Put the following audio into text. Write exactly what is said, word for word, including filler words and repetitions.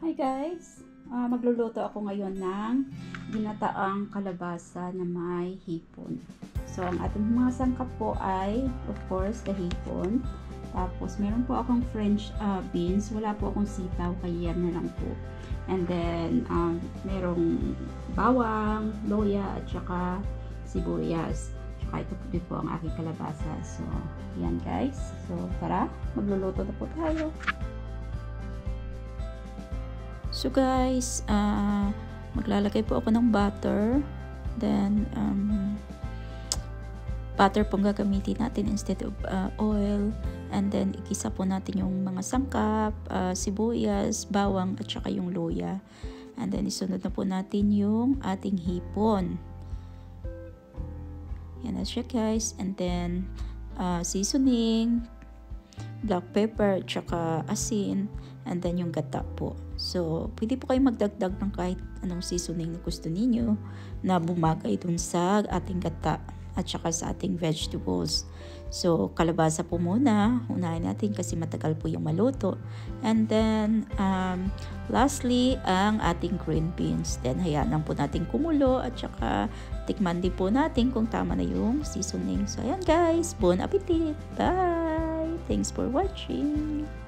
Hi guys! Uh, magluluto ako ngayon ng ginataang kalabasa na may hipon. So, ang ating mga sangkap po ay, of course, the hipon. Tapos, meron po akong French uh, beans. Wala po akong sitaw, kaya yan na lang po. And then, um, merong bawang, loya, at saka sibuyas. Tsaka ito po din po ang aking kalabasa. So, yan guys. So, tara, magluluto na po tayo. So guys, uh, maglalagay po ako ng butter. Then, um, butter pong gagamitin natin instead of uh, oil. And then, ikisa po natin yung mga sangkap, uh, sibuyas, bawang, at saka yung loya. And then, isunod na po natin yung ating hipon. Yan na siya guys. And then, uh, seasoning, black pepper, at saka asin. And then, yung gata po. So, pwede po kayo magdagdag ng kahit anong seasoning na gusto ninyo na bumagay dun sa ating gata at saka sa ating vegetables. So, kalabasa po muna. Unahin natin kasi matagal po yung maluto. And then, um, lastly, ang ating green beans. Then, hayaan lang po natin kumulo at saka tikman din po natin kung tama na yung seasoning. So, ayan guys. Bon appetit! Bye! Thanks for watching!